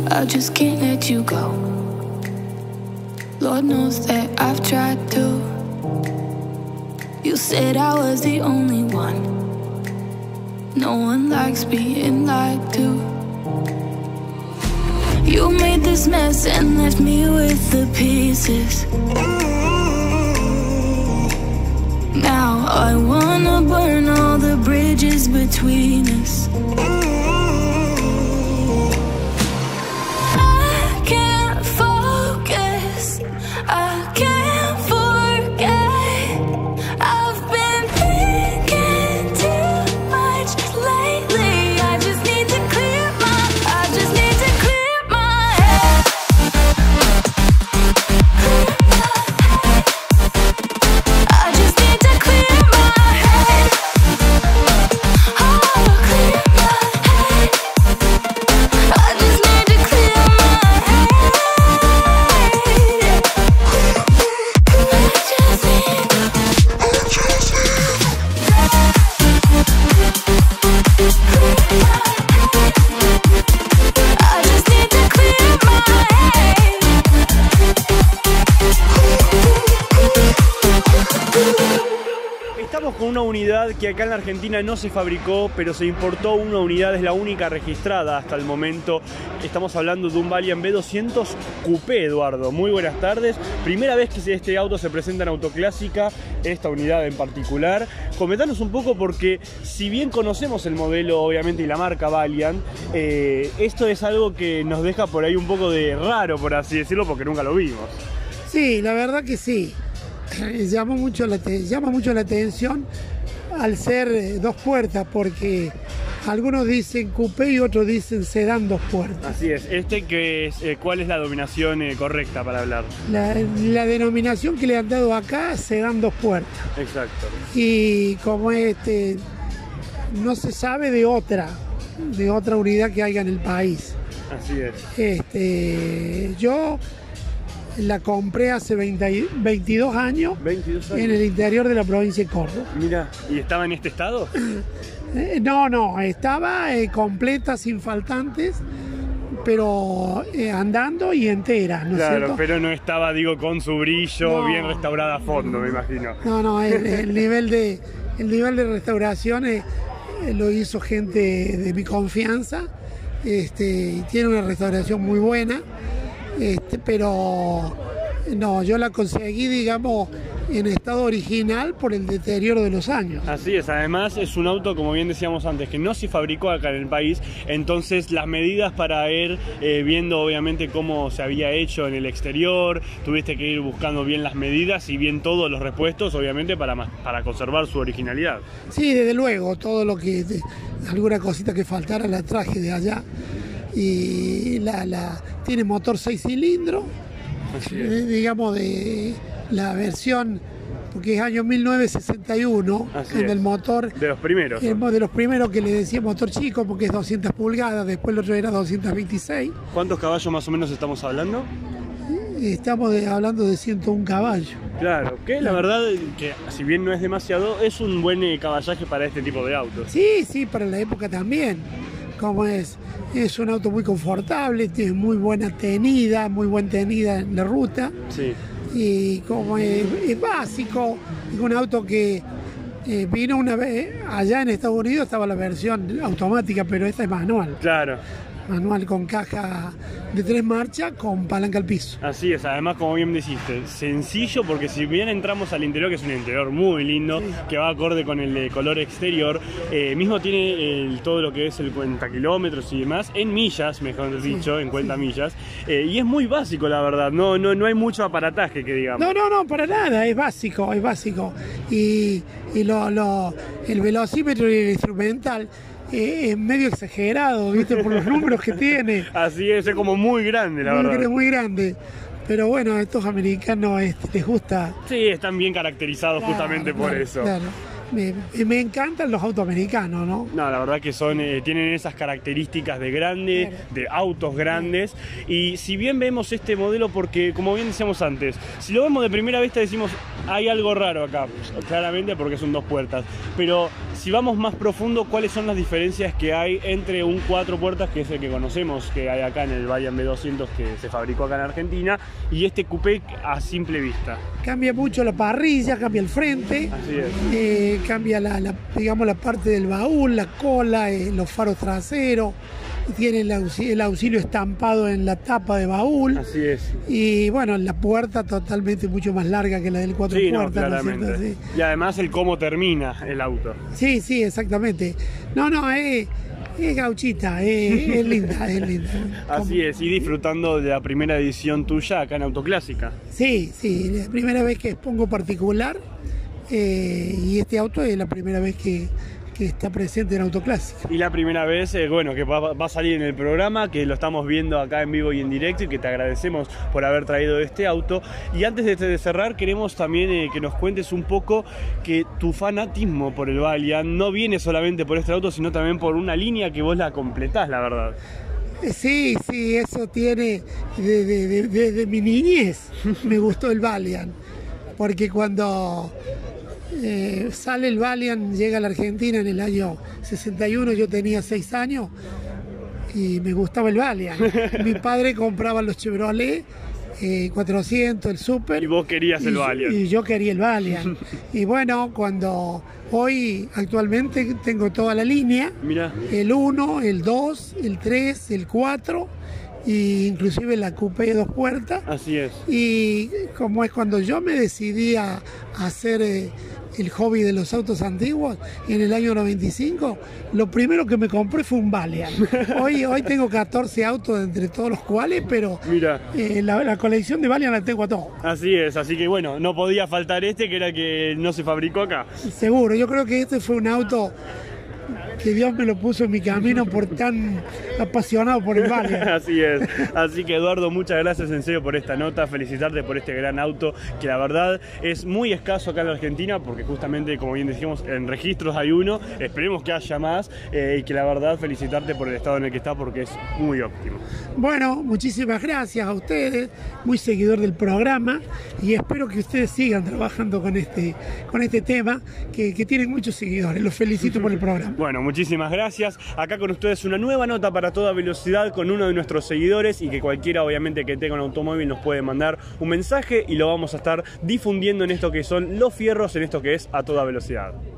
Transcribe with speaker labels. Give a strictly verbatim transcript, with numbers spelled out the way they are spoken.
Speaker 1: I just can't let you go. Lord knows that I've tried to. You said I was the only one. No one likes being lied to. You made this mess and left me with the pieces. Now I wanna burn all the bridges between us. I can't focus, I can't forget. I've been thinking too much lately. I just need to clear my, I just need to clear my head. I just need to clear my head. Oh, clear my head. I just need to clear my head. I just need to, I just need I just need to clear my head.
Speaker 2: Estamos con una unidad que acá en la Argentina no se fabricó, pero se importó una unidad, es la única registrada hasta el momento. Estamos hablando de un Valiant B doscientos Coupé, Eduardo. Muy buenas tardes. Primera vez que este auto se presenta en Autoclásica, esta unidad en particular. Comentanos un poco porque, si bien conocemos el modelo, obviamente, y la marca Valiant, eh, esto es algo que nos deja por ahí un poco de raro, por así decirlo, porque nunca lo vimos.
Speaker 3: Sí, la verdad que sí. Llama mucho la, llama mucho la atención al ser eh, dos puertas, porque algunos dicen coupé y otros dicen sedán dos puertas.
Speaker 2: Así es. Este que es, eh, ¿cuál es la denominación eh, correcta para hablar?
Speaker 3: La, la denominación que le han dado acá, sedán dos puertas.
Speaker 2: Exacto.
Speaker 3: Y como este no se sabe de otra, de otra unidad que haya en el país.
Speaker 2: Así es.
Speaker 3: Este, yo la compré hace veinte, veintidós años,
Speaker 2: veintidós años
Speaker 3: en el interior de la provincia de Córdoba.
Speaker 2: Mira, ¿y estaba en este estado?
Speaker 3: Eh, no, no, estaba eh, completa, sin faltantes, pero eh, andando y entera, ¿no es
Speaker 2: Claro,
Speaker 3: cierto?
Speaker 2: pero no estaba, digo, con su brillo,
Speaker 3: No.
Speaker 2: bien restaurada a fondo, me imagino.
Speaker 3: No, no, el, el nivel de el nivel de restauración eh, eh, lo hizo gente de mi confianza, este, y tiene una restauración muy buena, este, pero no, yo la conseguí, digamos, en estado original por el deterioro de los años.
Speaker 2: Así es, además es un auto, como bien decíamos antes, que no se fabricó acá en el país, entonces las medidas para ir eh, viendo obviamente cómo se había hecho en el exterior, tuviste que ir buscando bien las medidas y bien todos los repuestos, obviamente para, para conservar su originalidad.
Speaker 3: Sí, desde luego, todo lo que, de, alguna cosita que faltara la traje de allá. Y la, la tiene motor seis cilindros, eh, digamos de la versión, porque es año mil novecientos sesenta y uno,
Speaker 2: Así
Speaker 3: en
Speaker 2: es.
Speaker 3: El motor
Speaker 2: De los primeros.
Speaker 3: el, de los primeros que le decía motor chico, porque es doscientas pulgadas, después el otro era doscientos veintiséis.
Speaker 2: ¿Cuántos caballos más o menos estamos hablando?
Speaker 3: Estamos de, hablando de ciento uno caballos.
Speaker 2: Claro, que la verdad que si bien no es demasiado, es un buen eh, caballaje para este tipo de autos.
Speaker 3: Sí, sí, para la época también. Como es, es un auto muy confortable, tiene muy buena tenida, muy buena tenida en la ruta.
Speaker 2: Sí.
Speaker 3: Y como es, es básico, es un auto que eh, vino una vez, allá en Estados Unidos estaba la versión automática, pero esta es manual.
Speaker 2: Claro.
Speaker 3: Manual con caja de tres marchas con palanca al piso.
Speaker 2: Así es, además como bien dijiste, sencillo porque si bien entramos al interior, que es un interior muy lindo, sí, que va acorde con el eh, color exterior, eh, mismo tiene el, todo lo que es el cuenta kilómetros y demás, en millas, mejor dicho, sí, en cuenta sí. millas, eh, y es muy básico la verdad, no, no, no hay mucho aparataje que digamos.
Speaker 3: No, no, no, para nada, es básico, es básico. Y, y lo, lo, el velocímetro y el instrumental es medio exagerado, ¿viste? Por los números que tiene.
Speaker 2: Así es, es como muy grande, la
Speaker 3: muy,
Speaker 2: verdad.
Speaker 3: Muy grande. Pero bueno, a estos americanos este, les gusta.
Speaker 2: Sí, están bien caracterizados, claro, justamente por
Speaker 3: claro,
Speaker 2: eso.
Speaker 3: Claro. Me, me encantan los autos americanos, ¿no?
Speaker 2: No, la verdad que son, eh, tienen esas características de grande, claro, de autos grandes. Y si bien vemos este modelo, porque como bien decíamos antes, si lo vemos de primera vista decimos, hay algo raro acá, claramente porque son dos puertas. Pero si vamos más profundo, ¿cuáles son las diferencias que hay entre un cuatro puertas, que es el que conocemos, que hay acá en el Valiant B doscientos, que se fabricó acá en Argentina, y este coupé a simple vista?
Speaker 3: Cambia mucho la parrilla, cambia el frente,
Speaker 2: Así es.
Speaker 3: eh, cambia la, la, digamos, la parte del baúl, la cola, eh, los faros traseros, tiene el auxilio, el auxilio estampado en la tapa de baúl.
Speaker 2: Así es.
Speaker 3: Y bueno, la puerta totalmente mucho más larga que la del cuatro
Speaker 2: Sí, no,
Speaker 3: puertas, ¿no es
Speaker 2: claramente.
Speaker 3: cierto? Sí.
Speaker 2: Y además el cómo termina el auto.
Speaker 3: Sí, sí, exactamente. No, no, es, es gauchita, es, es linda, es linda.
Speaker 2: Así es, y disfrutando de la primera edición tuya acá en Autoclásica.
Speaker 3: Sí, sí, la primera vez que expongo particular, eh, y este auto es la primera vez que, que está presente en Autoclásica.
Speaker 2: Y la primera vez, eh, bueno, que va, va a salir en el programa, que lo estamos viendo acá en vivo y en directo, y que te agradecemos por haber traído este auto. Y antes de, de cerrar, queremos también eh, que nos cuentes un poco que tu fanatismo por el Valiant no viene solamente por este auto, sino también por una línea que vos la completás, la verdad.
Speaker 3: Sí, sí, eso tiene desde de, de, de mi niñez. Me gustó el Valiant, porque cuando eh, sale el Valiant, llega a la Argentina en el año sesenta y uno, yo tenía seis años y me gustaba el Valiant. Mi padre compraba los Chevrolet eh, cuatrocientos, el Super.
Speaker 2: Y vos querías el
Speaker 3: y,
Speaker 2: Valiant.
Speaker 3: Y yo quería el Valiant. Y bueno, cuando hoy actualmente tengo toda la línea,
Speaker 2: Mira.
Speaker 3: el uno, el dos, el tres, el cuatro, e inclusive la coupé de dos puertas.
Speaker 2: Así es.
Speaker 3: Y como es cuando yo me decidí a, a hacer eh, el hobby de los autos antiguos en el año noventa y cinco, lo primero que me compré fue un Valiant. Hoy, hoy tengo catorce autos entre todos los cuales, pero
Speaker 2: Mira.
Speaker 3: eh, la, la colección de Valiant la tengo a todo.
Speaker 2: Así es, así que bueno, no podía faltar este, que era el que no se fabricó acá.
Speaker 3: Seguro, yo creo que este fue un auto que Dios me lo puso en mi camino por tan apasionado por el Valiant.
Speaker 2: Así es. Así que Eduardo, muchas gracias en serio por esta nota, felicitarte por este gran auto, que la verdad es muy escaso acá en la Argentina, porque justamente, como bien dijimos, en registros hay uno, esperemos que haya más, eh, y que la verdad felicitarte por el estado en el que está, porque es muy óptimo.
Speaker 3: Bueno, muchísimas gracias a ustedes, muy seguidor del programa, y espero que ustedes sigan trabajando con este, con este tema, que, que tienen muchos seguidores. Los felicito por el programa.
Speaker 2: Bueno, muchísimas gracias. Acá con ustedes una nueva nota para Toda Velocidad con uno de nuestros seguidores, y que cualquiera obviamente que tenga un automóvil nos puede mandar un mensaje y lo vamos a estar difundiendo en esto que son los fierros, en esto que es A Toda Velocidad.